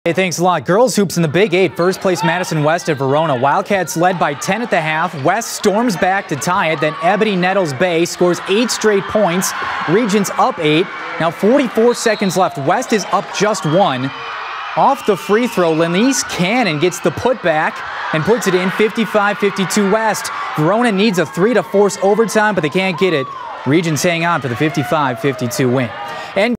Hey, thanks a lot. Girls hoops in the Big 8. First place Madison West at Verona. Wildcats led by 10 at the half. West storms back to tie it. Then Ebony Nettles Bay scores 8 straight points. Regents up 8. Now 44 seconds left. West is up just 1. Off the free throw, Lenise Cannon gets the putback and puts it in. 55-52 West. Verona needs a 3 to force overtime, but they can't get it. Regents hang on for the 55-52 win. And